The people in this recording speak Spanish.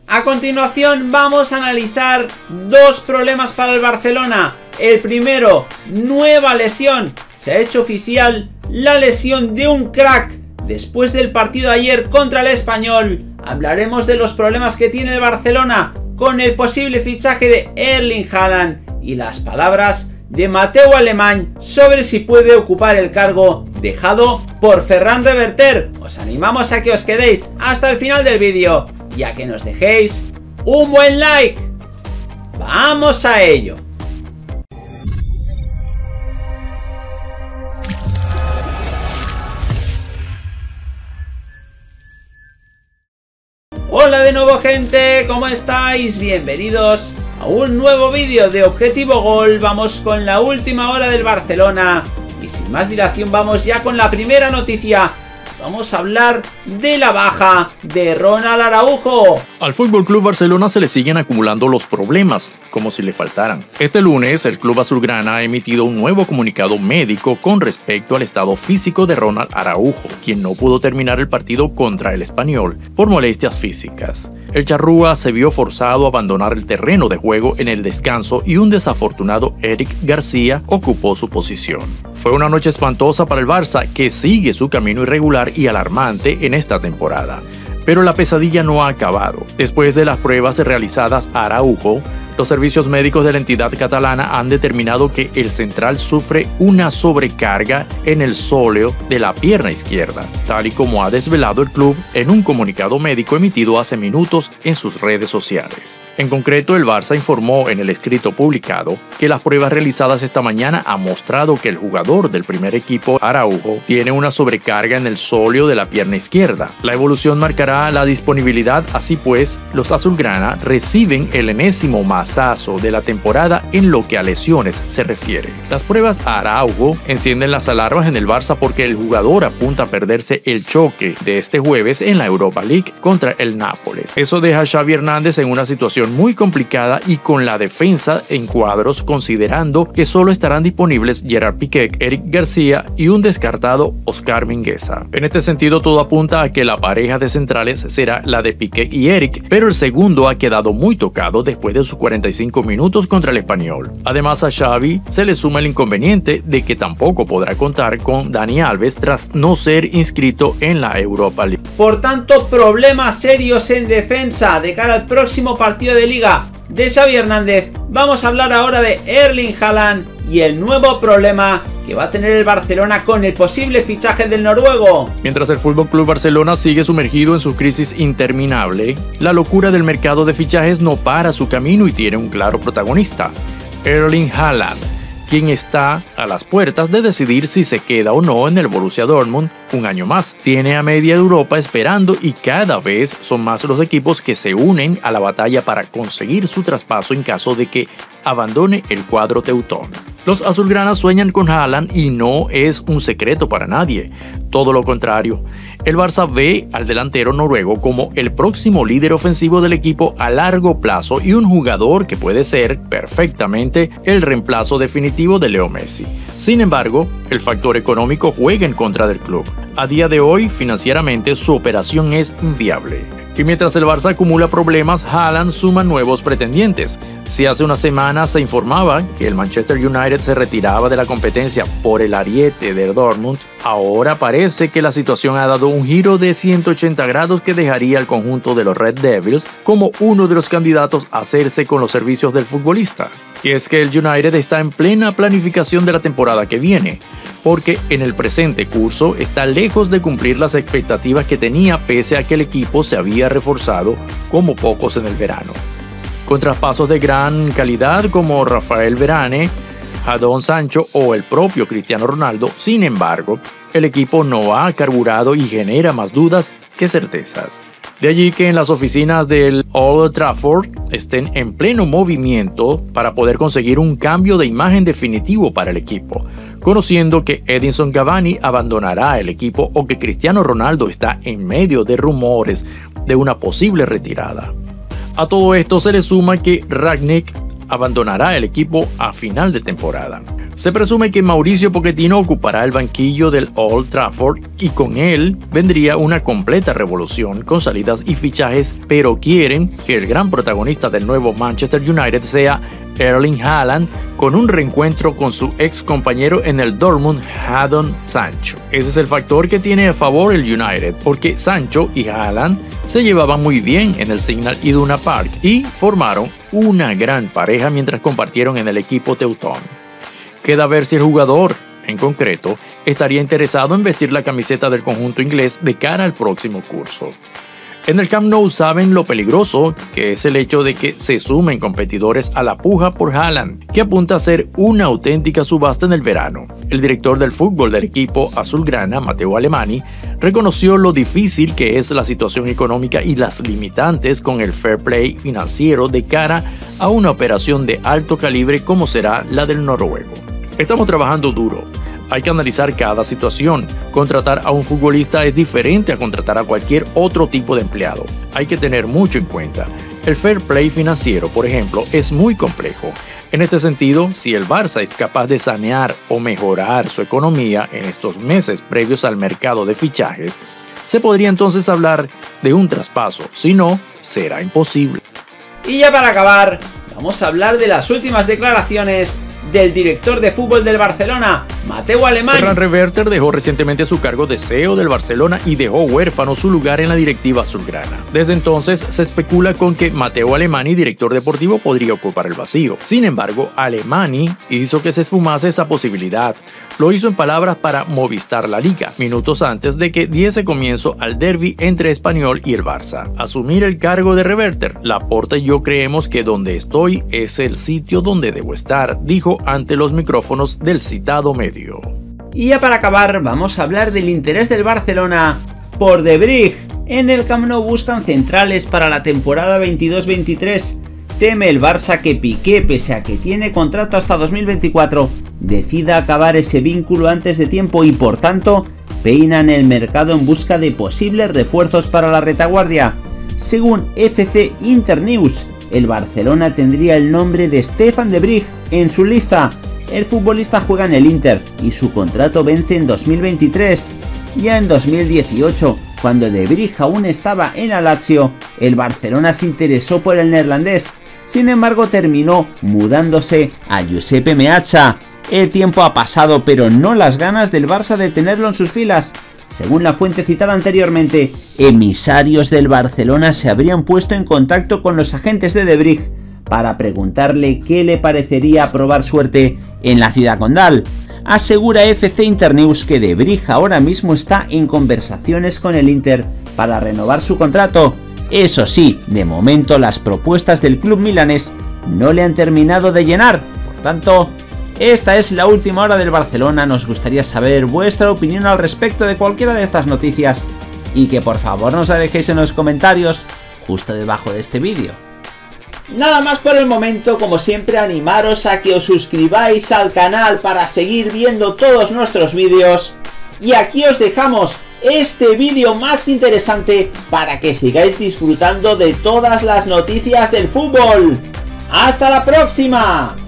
A continuación vamos a analizar dos problemas para el Barcelona. El primero, nueva lesión. Se ha hecho oficial la lesión de un crack después del partido de ayer contra el Español. Hablaremos de los problemas que tiene el Barcelona con el posible fichaje de Erling Haaland y las palabras de Mateu Alemany sobre si puede ocupar el cargo dejado por Ferran Reverter. Os animamos a que os quedéis hasta el final del vídeo y a que nos dejéis un buen like. ¡Vamos a ello! Hola de nuevo, gente, ¿cómo estáis? Bienvenidos a un nuevo vídeo de Objetivo Gol. Vamos con la última hora del Barcelona y sin más dilación vamos ya con la primera noticia. Vamos a hablar de la baja de Ronald Araujo. Al FC Barcelona se le siguen acumulando los problemas, como si le faltaran. Este lunes, el club azulgrana ha emitido un nuevo comunicado médico con respecto al estado físico de Ronald Araujo, quien no pudo terminar el partido contra el Español por molestias físicas. El charrúa se vio forzado a abandonar el terreno de juego en el descanso y un desafortunado Eric García ocupó su posición. Fue una noche espantosa para el Barça, que sigue su camino irregular y alarmante en esta temporada. Pero la pesadilla no ha acabado. Después de las pruebas realizadas a Araujo, los servicios médicos de la entidad catalana han determinado que el central sufre una sobrecarga en el sóleo de la pierna izquierda, tal y como ha desvelado el club en un comunicado médico emitido hace minutos en sus redes sociales. En concreto, el Barça informó en el escrito publicado que las pruebas realizadas esta mañana han mostrado que el jugador del primer equipo, Araujo, tiene una sobrecarga en el sóleo de la pierna izquierda. La evolución marcará la disponibilidad, así pues, los azulgrana reciben el enésimo mazazo de la temporada en lo que a lesiones se refiere. Las pruebas a Araujo encienden las alarmas en el Barça porque el jugador apunta a perderse el choque de este jueves en la Europa League contra el Nápoles. Eso deja a Xavi Hernández en una situación muy complicada y con la defensa en cuadros, considerando que solo estarán disponibles Gerard Piqué, Eric García y un descartado Oscar Mingueza. En este sentido, todo apunta a que la pareja de centrales será la de Piqué y Eric, pero el segundo ha quedado muy tocado después de sus 45 minutos contra el Español. Además, a Xavi se le suma el inconveniente de que tampoco podrá contar con Dani Alves tras no ser inscrito en la Europa League. Por tanto, problemas serios en defensa de cara al próximo partido de Liga de Xavi Hernández. Vamos a hablar ahora de Erling Haaland y el nuevo problema que va a tener el Barcelona con el posible fichaje del noruego. Mientras el FC Barcelona sigue sumergido en su crisis interminable, la locura del mercado de fichajes no para su camino y tiene un claro protagonista: Erling Haaland, quien está a las puertas de decidir si se queda o no en el Borussia Dortmund un año más. Tiene a media Europa esperando y cada vez son más los equipos que se unen a la batalla para conseguir su traspaso en caso de que abandone el cuadro teutón. Los azulgranas sueñan con Haaland y no es un secreto para nadie. Todo lo contrario, el Barça ve al delantero noruego como el próximo líder ofensivo del equipo a largo plazo y un jugador que puede ser perfectamente el reemplazo definitivo de Leo Messi. Sin embargo, el factor económico juega en contra del club. A día de hoy, financieramente, su operación es inviable. Y mientras el Barça acumula problemas, Haaland suma nuevos pretendientes. Si hace una semana se informaba que el Manchester United se retiraba de la competencia por el ariete del Dortmund, ahora parece que la situación ha dado un giro de 180 grados que dejaría al conjunto de los Red Devils como uno de los candidatos a hacerse con los servicios del futbolista. Y es que el United está en plena planificación de la temporada que viene, porque en el presente curso está lejos de cumplir las expectativas que tenía pese a que el equipo se había reforzado como pocos en el verano. Con traspasos de gran calidad como Rafael Varane, Jadon Sancho o el propio Cristiano Ronaldo, sin embargo, el equipo no ha carburado y genera más dudas que certezas. De allí que en las oficinas del Old Trafford estén en pleno movimiento para poder conseguir un cambio de imagen definitivo para el equipo, conociendo que Edinson Cavani abandonará el equipo o que Cristiano Ronaldo está en medio de rumores de una posible retirada. A todo esto se le suma que Rangnick abandonará el equipo a final de temporada. Se presume que Mauricio Pochettino ocupará el banquillo del Old Trafford y con él vendría una completa revolución con salidas y fichajes, pero quieren que el gran protagonista del nuevo Manchester United sea Erling Haaland, con un reencuentro con su ex compañero en el Dortmund, Jadon Sancho. Ese es el factor que tiene a favor el United, porque Sancho y Haaland se llevaban muy bien en el Signal Iduna Park y formaron una gran pareja mientras compartieron en el equipo teutón. Queda ver si el jugador, en concreto, estaría interesado en vestir la camiseta del conjunto inglés de cara al próximo curso. En el Camp Nou saben lo peligroso que es el hecho de que se sumen competidores a la puja por Haaland, que apunta a ser una auténtica subasta en el verano. El director del fútbol del equipo azulgrana, Matteo Alemany, reconoció lo difícil que es la situación económica y las limitantes con el fair play financiero de cara a una operación de alto calibre como será la del noruego. Estamos trabajando duro. Hay que analizar cada situación. Contratar a un futbolista es diferente a contratar a cualquier otro tipo de empleado. Hay que tener mucho en cuenta. El fair play financiero, por ejemplo, es muy complejo. En este sentido, si el Barça es capaz de sanear o mejorar su economía en estos meses previos al mercado de fichajes, se podría entonces hablar de un traspaso. Si no, será imposible. Y ya para acabar, vamos a hablar de las últimas declaraciones del director de fútbol del Barcelona, Matteo Alemany. Ferran Reverter dejó recientemente su cargo de CEO del Barcelona y dejó huérfano su lugar en la directiva azulgrana. Desde entonces se especula con que Matteo Alemany, director deportivo, podría ocupar el vacío. Sin embargo, Alemany hizo que se esfumase esa posibilidad. Lo hizo en palabras para Movistar La Liga, minutos antes de que diese comienzo al derbi entre Espanyol y el Barça. Asumir el cargo de Reverter, Laporta y yo creemos que donde estoy es el sitio donde debo estar, dijo ante los micrófonos del citado medio. Y ya para acabar, vamos a hablar del interés del Barcelona por De Vrij. En el Camp Nou buscan centrales para la temporada 22-23. Teme el Barça que Piqué, pese a que tiene contrato hasta 2024, decida acabar ese vínculo antes de tiempo y por tanto peinan el mercado en busca de posibles refuerzos para la retaguardia. Según FC Internews, el Barcelona tendría el nombre de Stefan De Vrij en su lista. El futbolista juega en el Inter y su contrato vence en 2023. Ya en 2018, cuando De Vrij aún estaba en la Lazio, el Barcelona se interesó por el neerlandés. Sin embargo, terminó mudándose a Giuseppe Meazza. El tiempo ha pasado, pero no las ganas del Barça de tenerlo en sus filas. Según la fuente citada anteriormente, emisarios del Barcelona se habrían puesto en contacto con los agentes de De Vrij para preguntarle qué le parecería probar suerte en la ciudad condal. Asegura FC Internews que De Vrij ahora mismo está en conversaciones con el Inter para renovar su contrato. Eso sí, de momento las propuestas del club milanés no le han terminado de llenar. Por tanto, esta es la última hora del Barcelona. Nos gustaría saber vuestra opinión al respecto de cualquiera de estas noticias y que por favor nos la dejéis en los comentarios justo debajo de este vídeo. Nada más por el momento, como siempre animaros a que os suscribáis al canal para seguir viendo todos nuestros vídeos. Y aquí os dejamos este vídeo más que interesante para que sigáis disfrutando de todas las noticias del fútbol. ¡Hasta la próxima!